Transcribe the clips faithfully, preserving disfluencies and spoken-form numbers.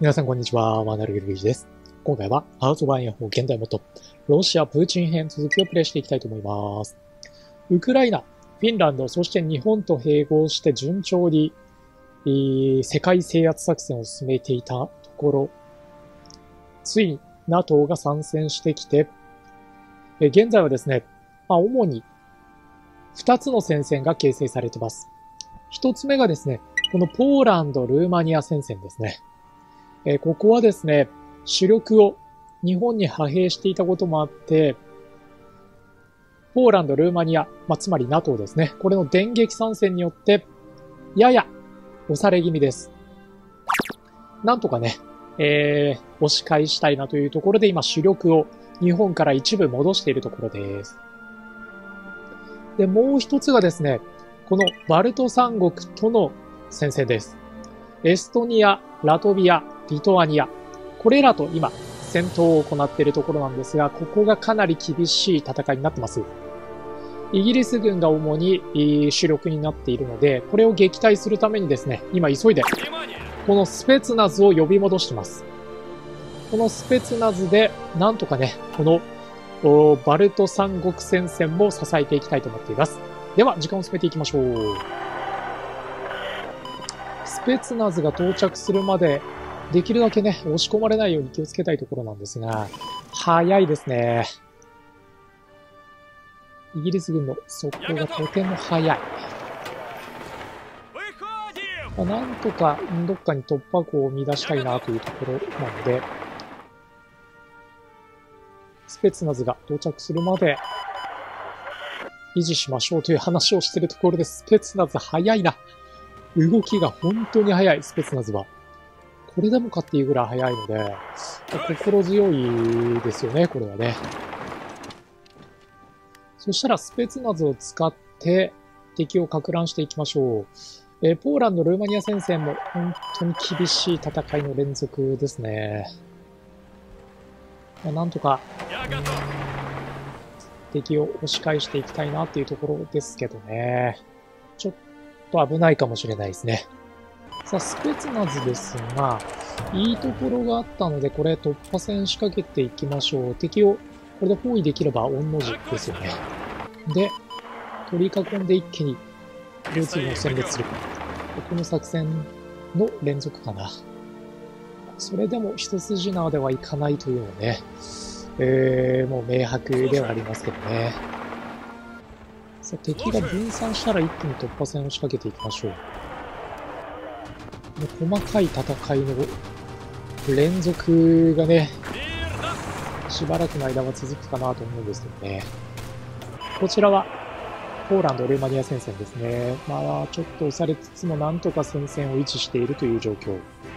皆さんこんにちは、マナルゲルビーチです。今回はハーツ・オブ・アイアン4現代モッド、ロシア・プーチン編続きをプレイしていきたいと思います。ウクライナ、フィンランド、そして日本と併合して順調に、えー、世界制圧作戦を進めていたところ、ついに ナトー が参戦してきて、えー、現在はですね、まあ、主にふたつの戦線が形成されています。ひとつめがですね、このポーランド・ルーマニア戦線ですね。えー、ここはですね、主力を日本に派兵していたこともあって、ポーランド、ルーマニア、まあ、つまり ナトー ですね。これの電撃参戦によって、やや押され気味です。なんとかね、えー、押し返したいなというところで今主力を日本から一部戻しているところです。で、もう一つがですね、このバルト三国との戦線です。エストニア、ラトビア、リトアニア。これらと今、戦闘を行っているところなんですが、ここがかなり厳しい戦いになってます。イギリス軍が主に主力になっているので、これを撃退するためにですね、今急いで、このスペツナズを呼び戻してます。このスペツナズで、なんとかね、このバルト三国戦線も支えていきたいと思っています。では、時間を進めていきましょう。スペツナズが到着するまで、できるだけね、押し込まれないように気をつけたいところなんですが、早いですね。イギリス軍の速攻がとても早い。まあ、なんとかどっかに突破口を見出したいなというところなので、スペツナズが到着するまで維持しましょうという話をしているところで、スペツナズ早いな。動きが本当に早い、スペツナズは。これでもかっていうぐらい早いので、心強いですよね、これはね。そしたらスペツナズを使って敵を撹乱していきましょう。えー、ポーランド、ルーマニア戦線も本当に厳しい戦いの連続ですね。まあ、なんとか、敵を押し返していきたいなっていうところですけどね。ちょっと危ないかもしれないですね。さあ、スペツナズですが、いいところがあったので、これ突破線仕掛けていきましょう。敵をこれで包囲できれば御の字ですよね。で、取り囲んで一気に両チームを殲滅する。この作戦の連続かな。それでも一筋縄ではいかないというのね、えー、もう明白ではありますけどね。さあ、敵が分散したら一気に突破線を仕掛けていきましょう。細かい戦いの連続がね、しばらくの間は続くかなと思うんですけどね。こちらは、ポーランド・ルーマニア戦線ですね。まあ、ちょっと押されつつもなんとか戦線を維持しているという状況。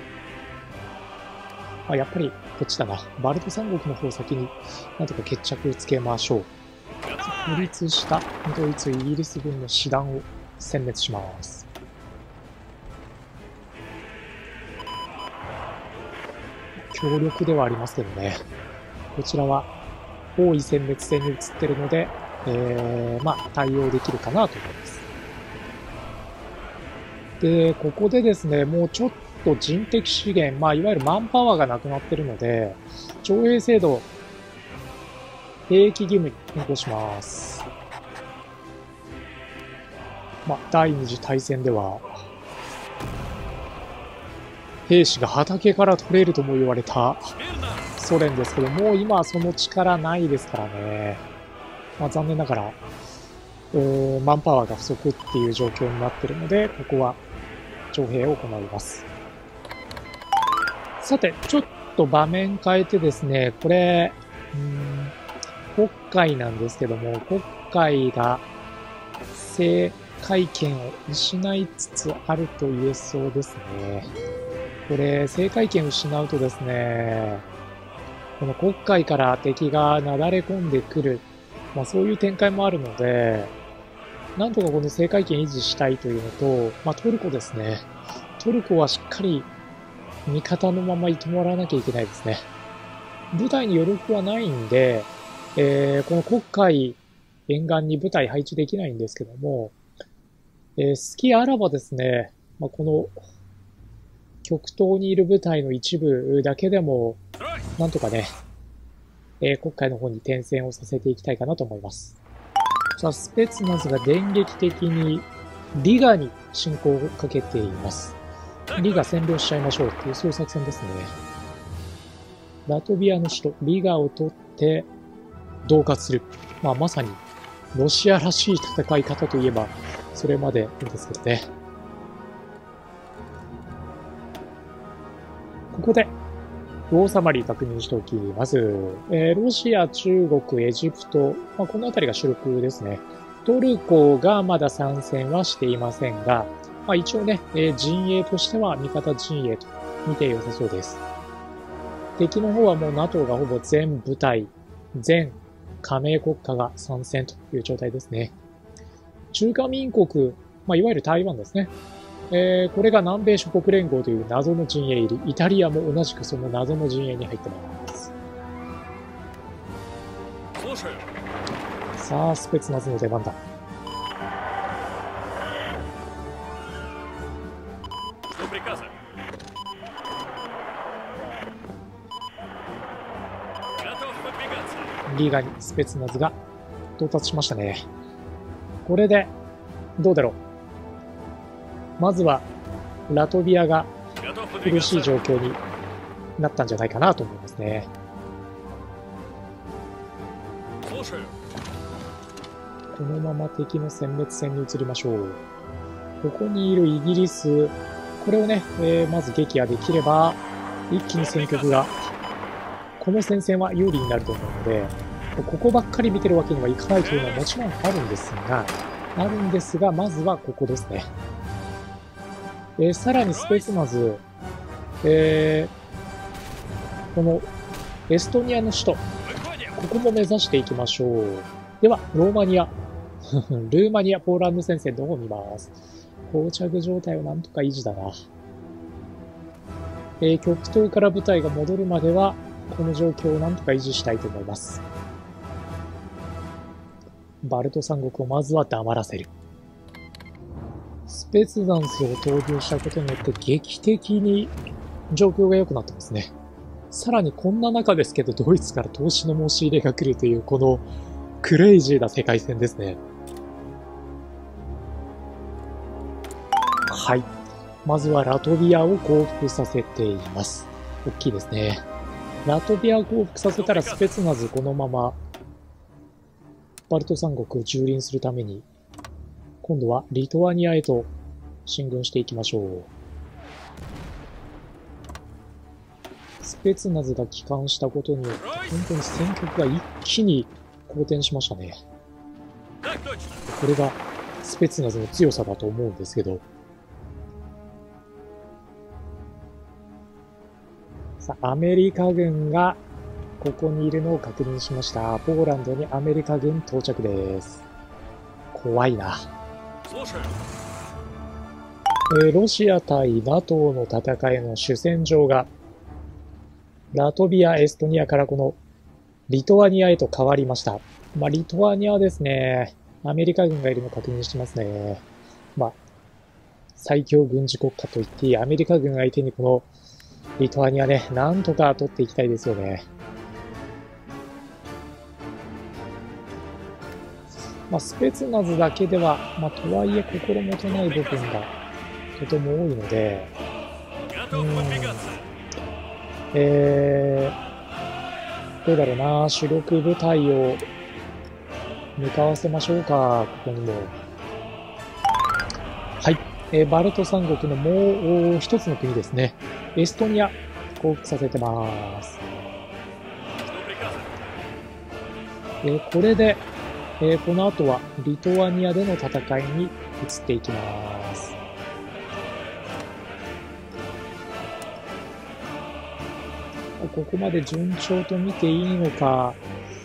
まあ、やっぱり、こっちだな。バルト三国の方を先になんとか決着つけましょう。孤立したドイツ、イギリス軍の師団を殲滅します。強力ではありますけどね。こちらは包囲殲滅戦に移っているので、えー、まあ対応できるかなと思います。で、ここでですね、もうちょっと人的資源、まあいわゆるマンパワーがなくなっているので、徴兵制度、兵役義務に変更します。まあ第二次大戦では、兵士が畑から取れるとも言われたソ連ですけど、もう今はその力ないですからね。まあ、残念ながら、マンパワーが不足っていう状況になっているので、ここは徴兵を行います。さて、ちょっと場面変えてですね、これ、うーん黒海なんですけども、黒海が制海権を失いつつあると言えそうですね。これ、制海権を失うとですね、この黒海から敵がなだれ込んでくる、まあそういう展開もあるので、なんとかこの制海権維持したいというのと、まあトルコですね。トルコはしっかり味方のままいてもらわなきゃいけないですね。部隊に余力はないんで、えー、この黒海沿岸に部隊配置できないんですけども、えー、好きあらばですね、まあ、この極東にいる部隊の一部だけでも、なんとかね、えー、国会の方に転戦をさせていきたいかなと思います。さあ、スペツナズが電撃的にリガに侵攻をかけています。リガ占領しちゃいましょうっていう、そういう作戦ですね。ラトビアの首都リガを取って恫喝する。まあ、まさにロシアらしい戦い方といえばそれまでですけどね。ここでローサマリー確認しておきます。えー、ロシア、中国、エジプト、まあ、このあたりが主力ですね。トルコがまだ参戦はしていませんが、まあ、一応ね、えー、陣営としては味方陣営と見て良さそうです。敵の方はもう NATO がほぼ全部隊、全加盟国家が参戦という状態ですね。中華民国、まあ、いわゆる台湾ですね。えー、これが南米諸国連合という謎の陣営入り、イタリアも同じくその謎の陣営に入ってます。さあ、スペツナズの出番だ。リーガにスペツナズが到達しましたね。これで、どうだろう。まずは、ラトビアが苦しい状況になったんじゃないかなと思いますね。このまま敵の殲滅戦に移りましょう。ここにいるイギリス、これをね、えー、まず撃破できれば、一気に戦局が、この戦線は有利になると思うので、ここばっかり見てるわけにはいかないというのはもちろんあるんですが、あるんですが、まずはここですね。えー、さらにスペツナズ、えー、このエストニアの首都、ここも目指していきましょう。では、ローマニア、ルーマニア、ポーランド戦線の方を見ます。膠着状態をなんとか維持だな。えー、極東から部隊が戻るまでは、この状況をなんとか維持したいと思います。バルト三国をまずは黙らせる。スペツナズを投入したことによって劇的に状況が良くなってますね。さらにこんな中ですけど、ドイツから投資の申し入れが来るという、このクレイジーな世界線ですね。はい。まずはラトビアを降伏させています。大きいですね。ラトビアを降伏させたらスペツナズこのままバルト三国を蹂躙するために、今度はリトアニアへと進軍していきましょう。スペツナズが帰還したことによって、本当に戦局が一気に好転しましたね。これがスペツナズの強さだと思うんですけど。さあ、アメリカ軍がここにいるのを確認しました。ポーランドにアメリカ軍到着です。怖いな。えー、ロシア対 NATO の戦いの主戦場がラトビア、エストニアからこのリトアニアへと変わりました。まあ、リトアニアはですね、アメリカ軍がいるのを確認してますね。まあ、最強軍事国家と言っていいアメリカ軍相手にこのリトアニアね、なんとか取っていきたいですよね。まあ、スペツナズだけでは、まあ、とはいえ心もとない部分がとても多いので、うん、えー、どうだろうな、主力部隊を向かわせましょうか、ここにも。はい、えー、バルト三国のもう一つの国ですね。エストニア、降伏させてます。えー、これで、えー、この後はリトアニアでの戦いに移っていきます。ここまで順調と見ていいのか。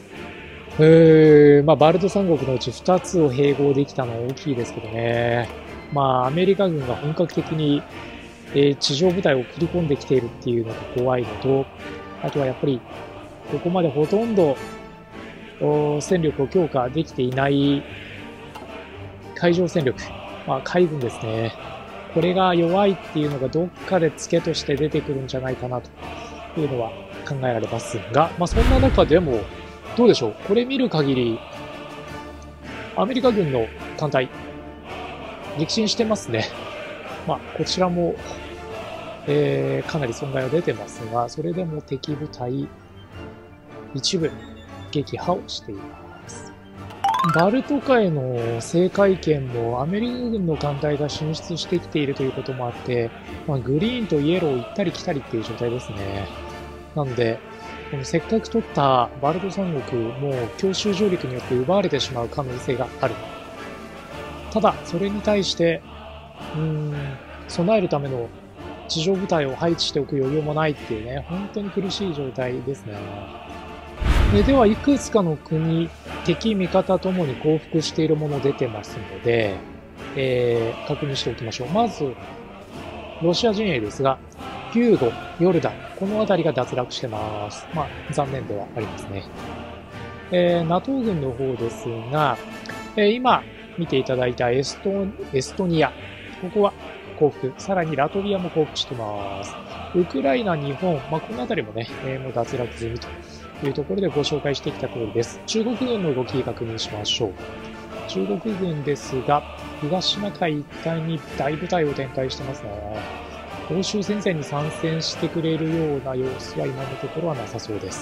えー、まあ、バルト三国のうちふたつを併合できたのは大きいですけどね。まあ、アメリカ軍が本格的に、えー、地上部隊を送り込んできているっていうのが怖いのと、あとはやっぱり、ここまでほとんど、戦力を強化できていない海上戦力、まあ、海軍ですね。 これが弱いっていうのがどっかでツケとして出てくるんじゃないかなというのは考えられますが、まあそんな中でも、どうでしょう。これ見る限り、アメリカ軍の艦隊、撃沈してますね。まあこちらも、えー、かなり損害は出てますが、それでも敵部隊、一部撃破をしています。バルト海の制海権もアメリカ軍の艦隊が進出してきているということもあって、まあ、グリーンとイエローを行ったり来たりっていう状態ですね。なので、このせっかく取ったバルト三国も強襲上陸によって奪われてしまう可能性がある。ただ、それに対して、うーん、備えるための地上部隊を配置しておく余裕もないっていうね、本当に苦しい状態ですね。で, では、いくつかの国、敵、味方ともに降伏しているもの出てますので、えー、確認しておきましょう。まず、ロシア陣営ですが、ユーゴ、ヨルダン、この辺りが脱落してます。まあ、残念ではありますね。えー、NATO 軍の方ですが、えー、今見ていただいたエスト、エストニア、ここは降伏、さらにラトビアも降伏してます。ウクライナ、日本、まあ、この辺りもね、えー、もう脱落済みというところでご紹介してきた通りです。中国軍の動き確認しましょう。中国軍ですが、東シナ海一帯に大部隊を展開してますね。欧州戦線に参戦してくれるような様子は今のところはなさそうです。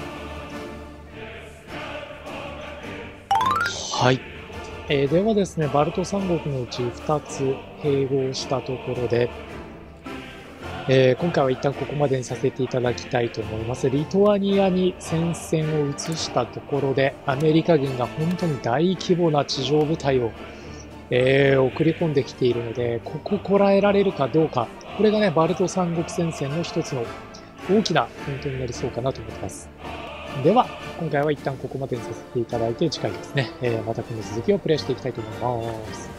はい。えー、ではですね、バルト三国のうちふたつ併合したところで、えー、今回は一旦ここまでにさせていただきたいと思います。リトアニアに戦線を移したところで、アメリカ軍が本当に大規模な地上部隊を、えー、送り込んできているので、こここらえられるかどうか、これがね、バルト三国戦線の一つの大きなポイントになりそうかなと思っています。では、今回は一旦ここまでにさせていただいて、次回ですね、えー、またこの続きをプレイしていきたいと思います。